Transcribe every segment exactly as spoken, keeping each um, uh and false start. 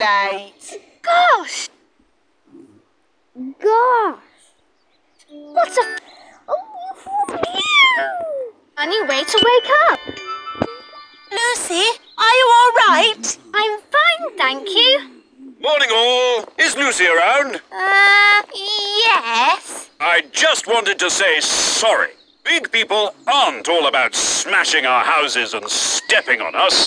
date. Gosh! Gosh! What a... Oh, funny way to wake up. Lucy, are you all right? I'm fine, thank you. Morning all! Is Lucy around? Uh, yes. I just wanted to say sorry. Big people aren't all about smashing our houses and stepping on us.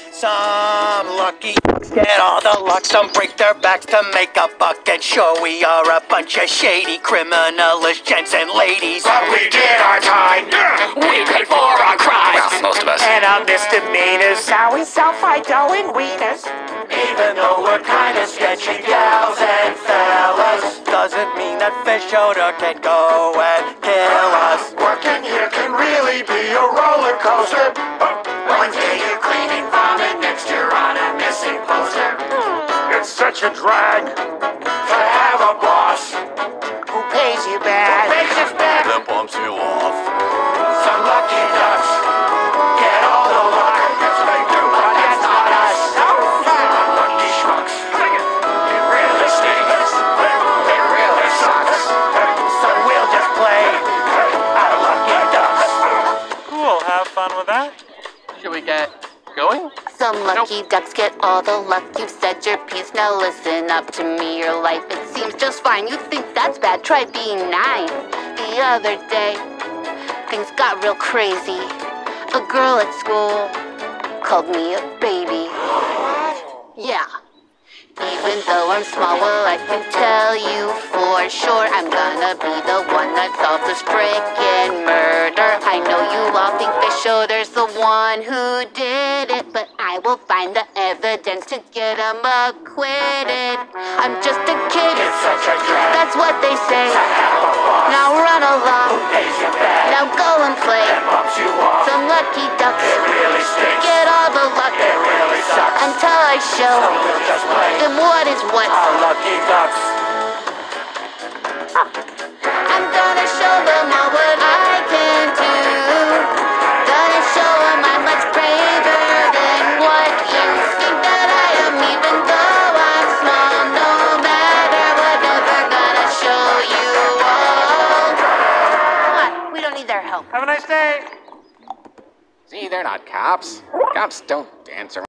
Some lucky get all the luck, some break their backs to make a buck and show we are a bunch of shady criminalish gents and ladies. But we did our time. We paid for our crimes. Well, most of us. And our misdemeanors. Now we sell Fido and wieners. Even though we're kind of sketchy gals and fellas, doesn't mean that fish odor can go and kill us. Working here can really be a roller coaster. One day you're cleaning vomit, next you're on a missing poster. It's such a drag to have a boss who pays you back, who pays us back, Then bumps you off. some lucky ducks get all the luck. Yes, they do, but that's not us. Some lucky schmucks. It really stinks. It really sucks. So we'll just play our lucky ducks. Cool, have fun with that. Should we get going? Some lucky ducks get all the luck. You've said your piece, now listen up to me. Your life, it seems just fine. You think that's bad, try being nine. The other day, things got real crazy. A girl at school called me a baby. Yeah. Even though I'm small, well, I can tell you for sure I'm gonna be the one that solves this frickin' murder. I know you all think Fishoder's the one who did it, but I will find the evidence to get him acquitted. I'm just a kid, It's such a drag that's what they say. to have a boss Now run along, who pays you back now go and play. and bumps you off. Some lucky ducks It really stinks. get all the luck It really sucks. until I show So we'll just play them what is what. Our lucky ducks. I'm gonna show them all what I can do. Gonna show them I'm much braver than what you think that I am. Even though I'm small, no matter what, never gonna show you all. Come on, we don't need their help. Have a nice day. See, they're not cops. Cops don't dance around.